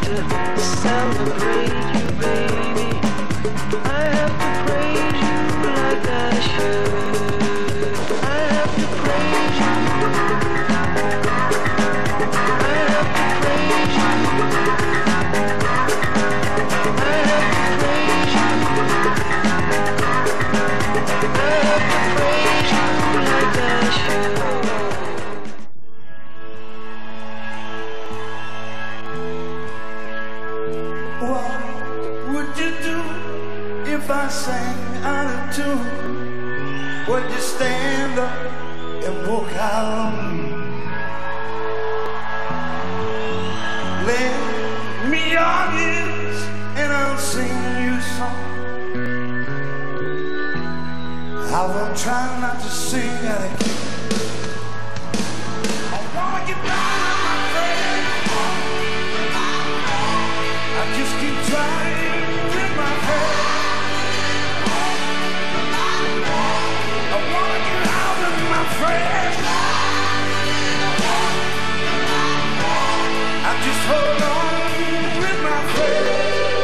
to celebrate you, baby. I have to praise you like I should. I have to praise you. I have to praise you. I have to praise you. I have to praise you like I should. What would you do if I sang out of tune? Would you stand up and walk out on me? Lend me your ears and I'll sing you a song. I will try not to sing out of key. I wanna get down on my face. I just keep trying with my head. I wanna get out of my friends. I just hold on with my friends.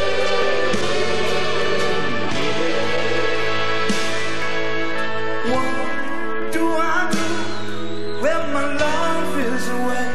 What do I do when my love is away?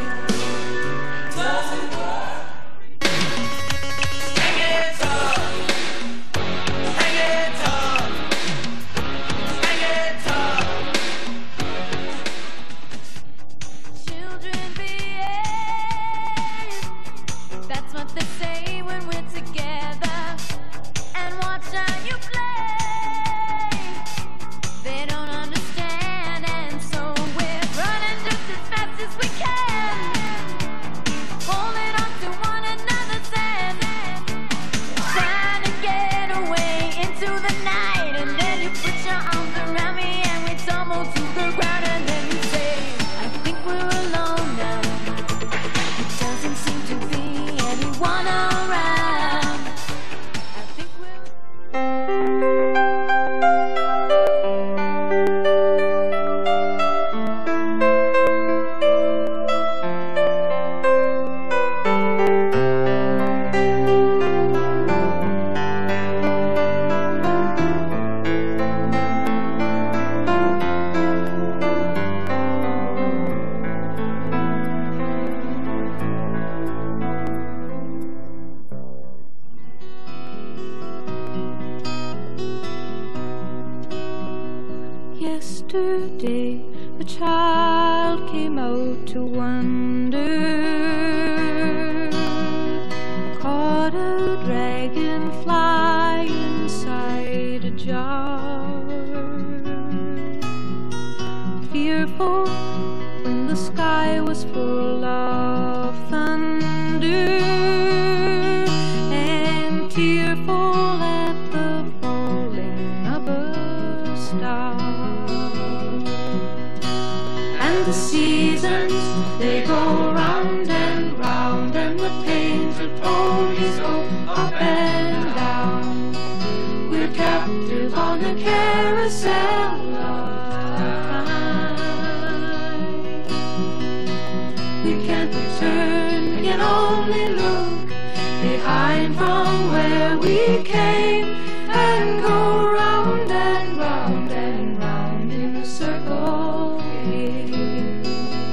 Yesterday a child came out to wander, caught a dragonfly inside a jar. Fearful when the sky was full of thunder, and tearful at the falling of a star. And the seasons, they go round and round, and the painted ponies go up and down. We're captive on a carousel of time. We can't return, we can only look behind from where we came, and go round and round and round in a circle here.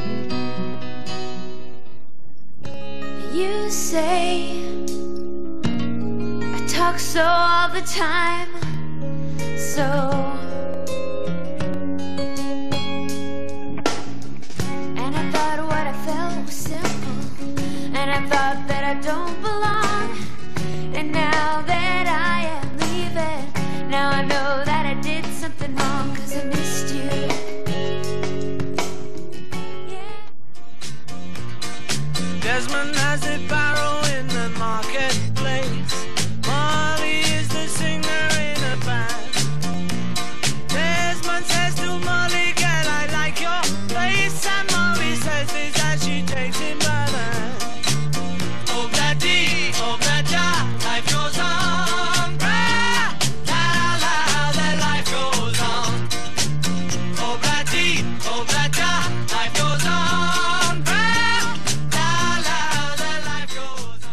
You say I talk so all the time, so and I thought what I felt was simple, and I thought that I don't belong. And now that I am leaving, now I know that I did something wrong, 'cause I missed you. Desmond has a barrow in the marketplace. Molly is the singer in a band. Desmond says to Molly, girl, I like your place. And Molly says this as she takes him by the hand. Oh, bloody, life goes on. Blah, la, la, the life goes on. Oh, bloody, life goes on. Blah, la, la, the life goes on.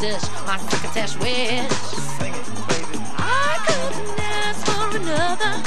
British on cricketer's wish. Sing it, baby. I couldn't ask for another.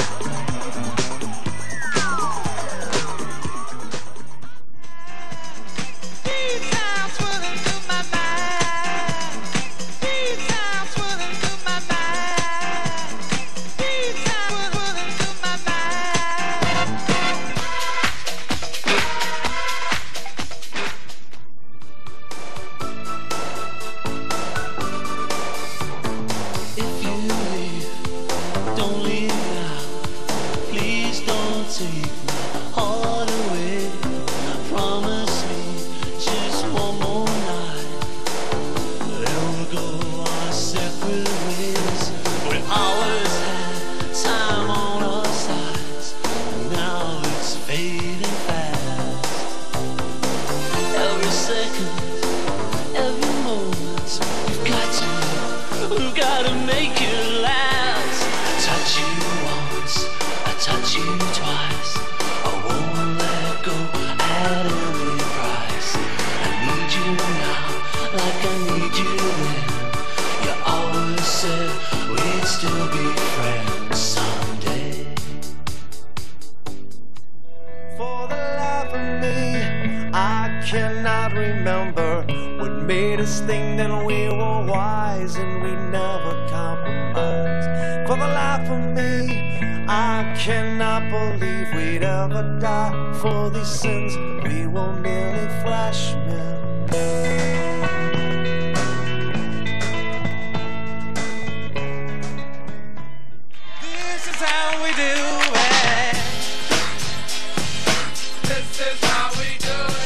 Cannot remember what made us think that we were wise and we never compromised. For the life of me, I cannot believe we'd ever die for these sins. We were merely flashmen. This is how we do it. This is how we do it.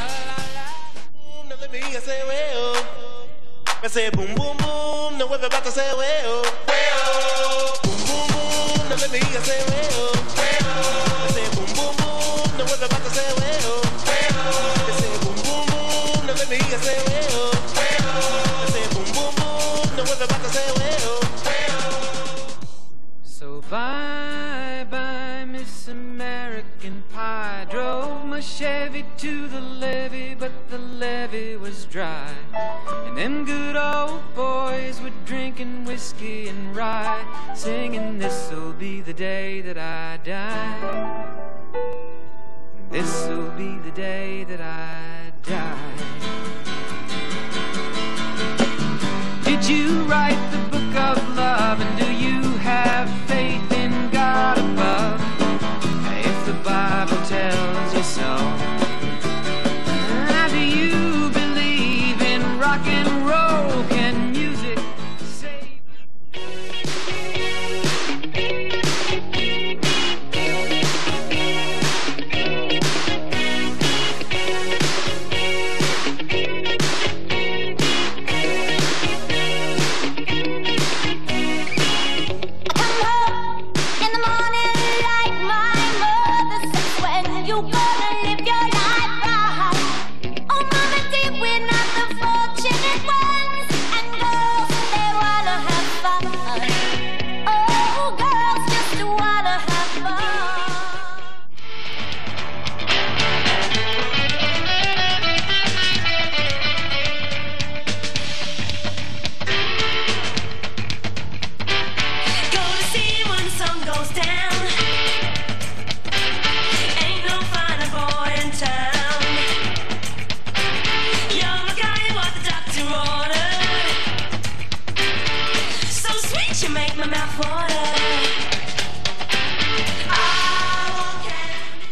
I say, well, I say, boom, boom, boom. Now everybody say, well, well, boom, boom, boom. Now let me, I say, well, well, I say, boom, boom, boom. Now everybody say, well, well, I say, boom, boom, boom. Now let me, I say, well, well, I say, boom, boom, boom. Now everybody say, well, well. So bye, bye, Miss American Pie. Drove my Chevy to the levee, but the levee was dry. And them good old boys were drinking whiskey and rye, singing, this'll be the day that I die. This'll be the day that I die. Did you write the book of love, and do you have faith in God above? If the Bible tells you so, do you believe in rock and roll? Can music save? Come home in the morning like my mother said, when you gonna live your life right? Oh, mama dear, we're not the fortunate ones, and girls, they wanna have fun. Oh, girls just wanna have fun. Go to see when the sun goes down. Ain't no finer boy in town. You're the guy what the doctor ordered. So sweet you make my mouth water. I want candy.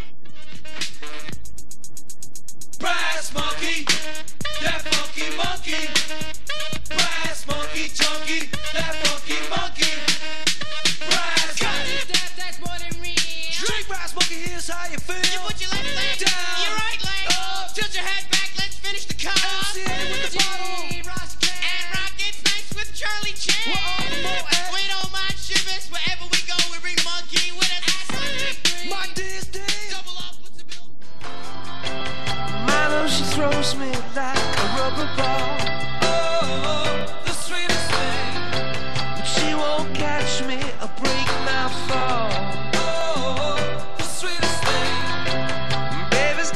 Brass monkey, that funky monkey. Brass monkey, chunky, that funky monkey. Brass monkey. That's more than real. Drink brass monkey, here's how you feel. You put your left leg, down, your right leg up, tilt your head back, let's finish the cut. MCA with the bottle. And rock it's nice with Charlie Chan. We're all the more at- We don't mind shivers, wherever we go, we bring the monkey with us. My dear's dead. Double up, what's the bill? Milo, she throws me like a rubber ball. Oh, the sweetest thing. But she won't catch me or break my fall. Oh, the sweetest thing. Baby's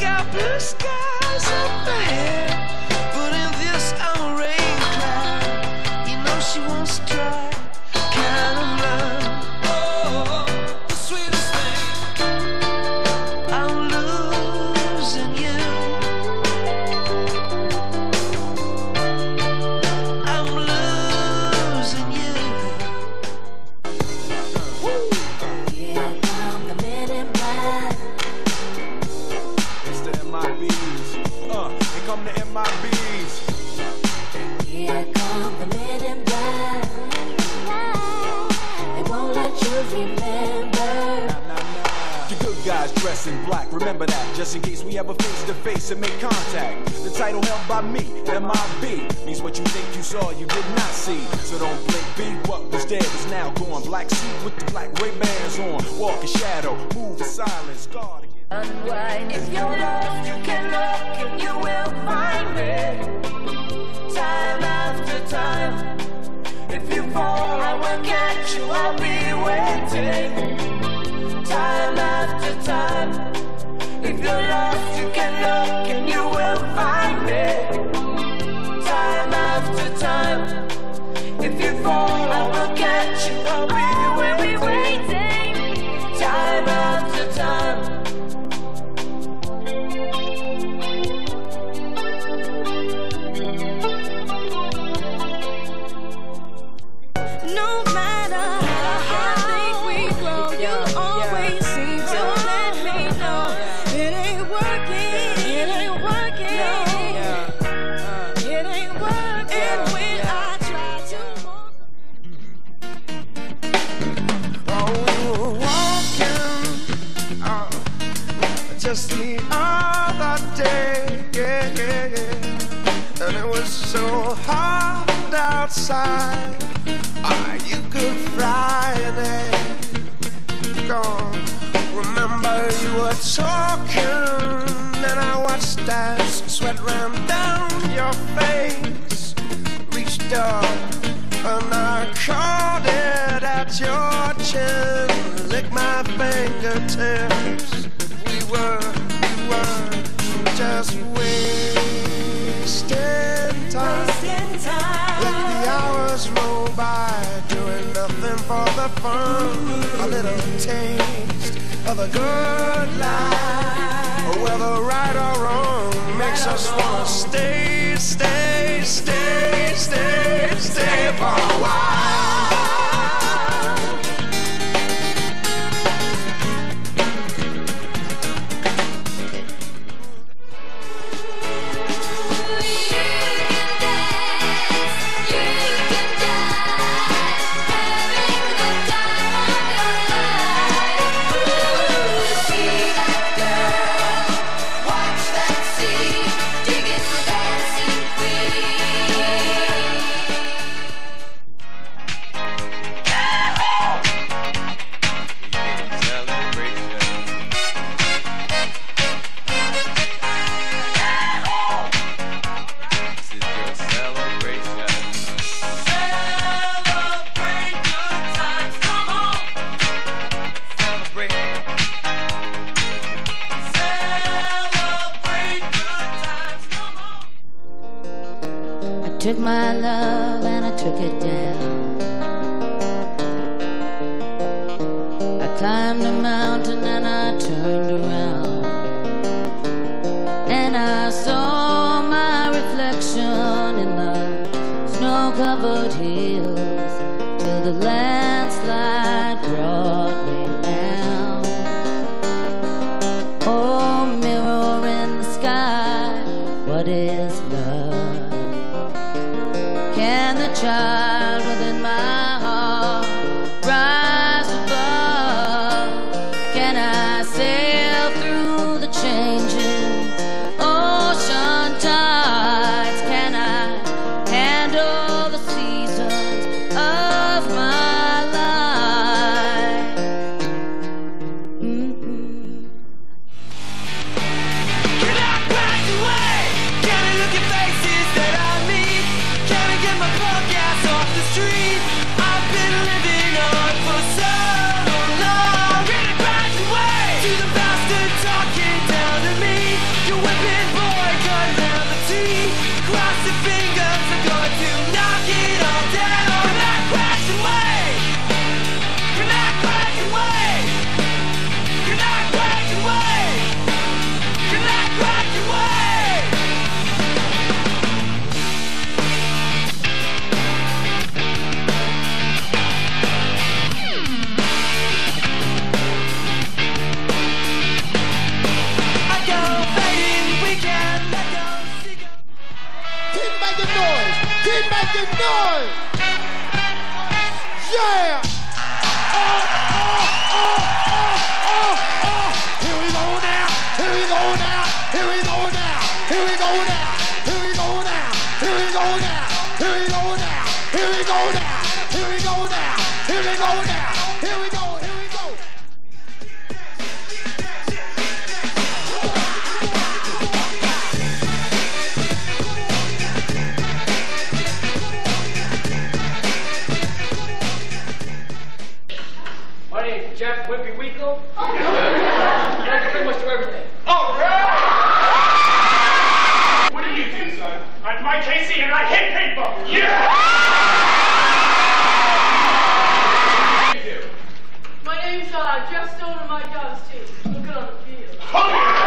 guys dressed in black. Remember that, just in case we ever face to face and make contact. The title held by me, M.I.B. means what you think you saw, you did not see. So don't blink, B. What was dead is now gone. Black suit with the black Ray-Bans on. Walk in shadow, move in silence, guard against. Unwind. If you're lost, you can look and you will find me. Time after time. If you fall, I will catch you. I'll be waiting. Time after time. If you're lost, you can look and you will find me. Time after time. If you fall, I will catch you. I'll be waiting. Time after time. No matter how big we grow, you always seem to let me know it ain't working, it ain't working, it ain't working when I try to walk. Oh, we were walking just the other day, and it was so hot outside. You could fly in it. Gone. Remember you were talking, and I watched as sweat ran down your face. Reached up and I caught it at your chin. Licked my fingertips. We were just wasting time. Let the hours roll by, doing nothing for the fun. A little taste of a good life, whether right or wrong, makes us wanna stay for a while. Took my love and I took it down. I climbed a mountain and I turned around, and I saw my reflection in the snow-covered hills till the landslide brought me down. Oh, mirror in the sky, what is love? Can the child within my heart rise above? Can I sail through the changing ocean tides? Can I handle the seasons of my life? Can I crack away? Can I look at faces that I meet? Can I get my punk ass off the street? I've been living on for so long. Can I crack away to the bastard talking down to me? Your whipping boy cut down the tea. Cross your fingers, I'm going to knock it all down. Can I crack away? Can I crack away? Can I crack away? Can I crack away? I go fading, we can let go. Keep making noise! Keep making noise! Yeah! Oh, oh, oh, oh, oh, oh! I can pretty much do everything. All right! What do you do, son? I'm Mike Casey and I hit people! Yeah! What do you do? My name's Jeff Stone and my job's too. Look good on the field. Oh, yeah!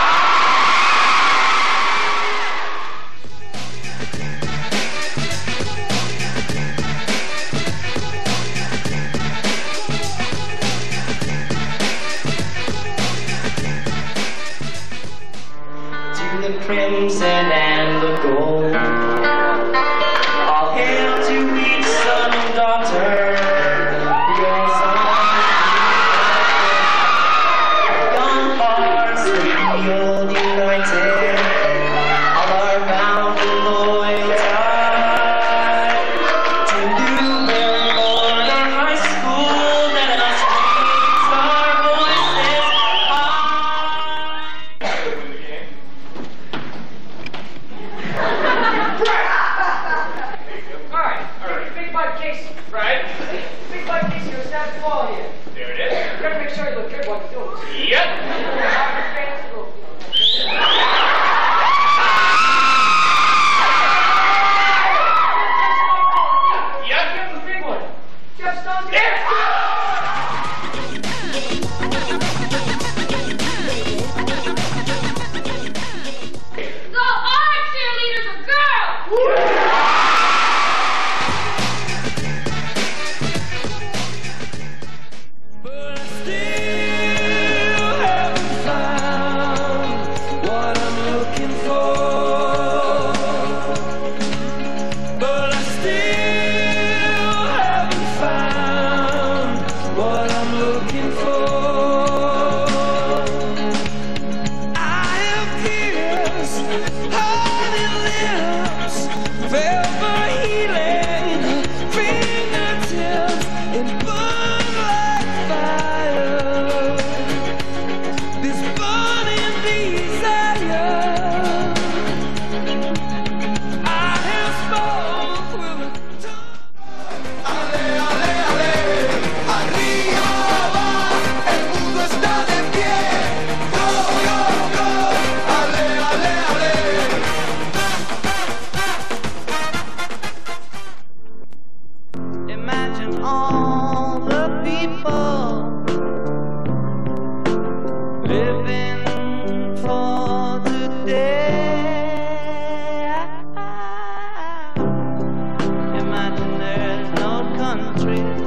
The crimson and the gold, all hail to each son and daughter. Yours young hearts feel united, all are bound in loyal tie to Newburyport High School. Let us raise our voices Alright. Big Mike Casey. Right? Big Mike Casey, you're snapping the ball here. There it is. You gotta make sure you look good while you're doing this. Yep. Yep. Jeff the big one. Jeff Stone's So our cheerleaders are girls! But I still haven't found what I'm looking for. But I still haven't found what I'm looking for. I have tears, honey lips, velvet healing, fingertips, and burn like fire. This burning desire, I have spoke with a tongue. Ale, ale, ale, arriba va, el mundo está de pie. Go, go, go, ale, ale, ale. Imagine all the people living for today. Imagine there's no countries.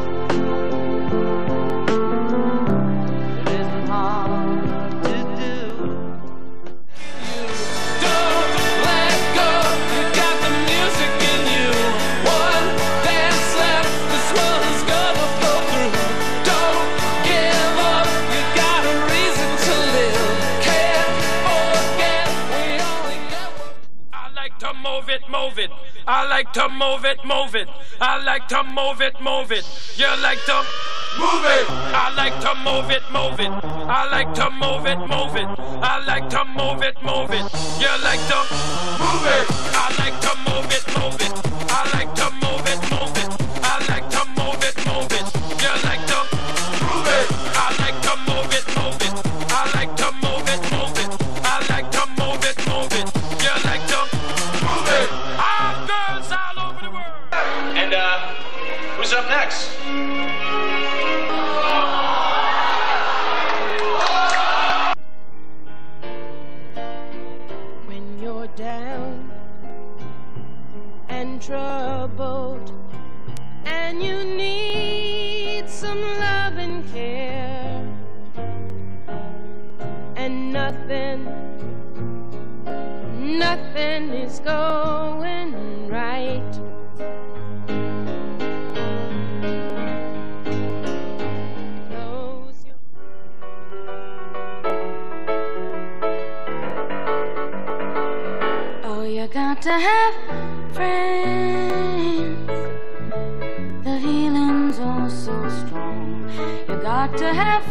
It isn't hard to do. Don't let go, you got the music in you. One dance left, this one's gonna pull through. Don't give up, you got a reason to live. Can't forget, we only get one. I like to move it, move it. I like to move it, move it. I like to move it, move it. You like to move it. I like to move it, move it. I like to move it, move it. I like to move it, move it. You like to move it. I like to move it, move it. I like to move it, move it. I like to move it, move it. You like to move it. I like to move it, move it. I like to move it, move it. I like to move it, move it. You like to move it. I'm girls all over the world. And, who's up next? When you're down and troubled and you need some love and care, and nothing is going right. Close your Oh, you got to have friends. The feeling's oh so strong. You got to have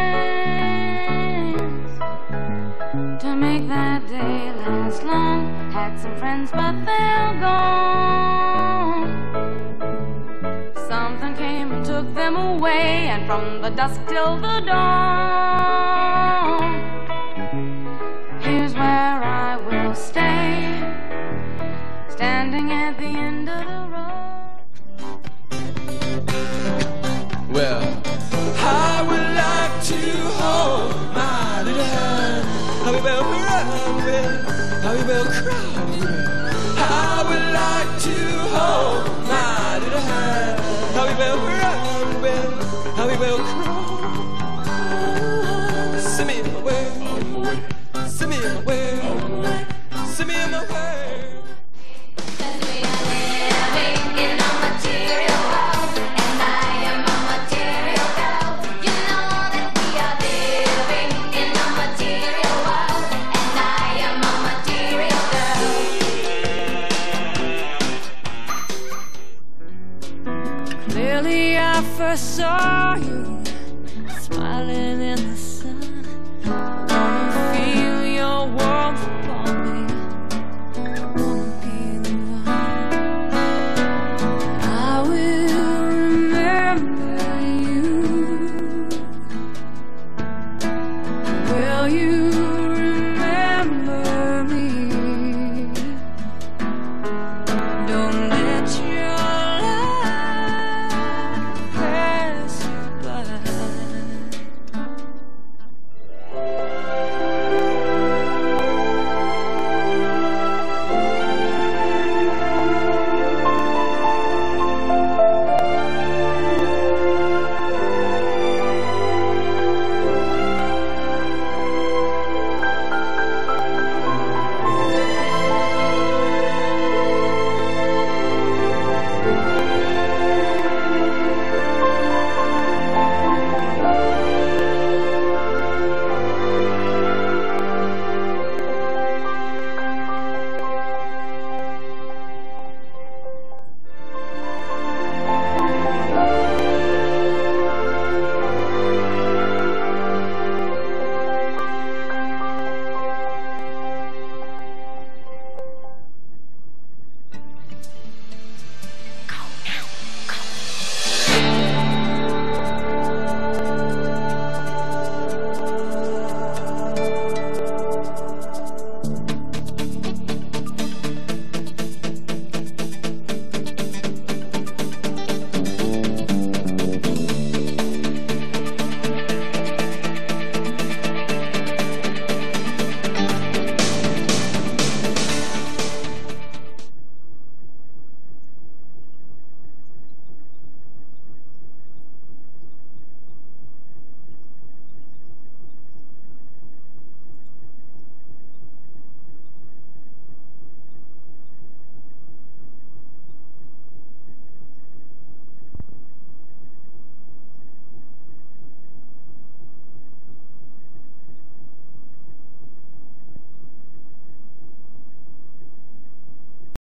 friends to make that day last long. Had some friends, but they're gone. Something came and took them. them away, and from the dusk till the dawn, here's where I will stay, standing at the end of the road. Well, I would like to hold my little hand. I will cry. I would like to hold my little hand. I will cry. Send me my way. Send me my way. Send me my way. Clearly I first saw you smiling in the sun. I wanna feel your warmth upon me. I wanna be the one. I will remember you. Will you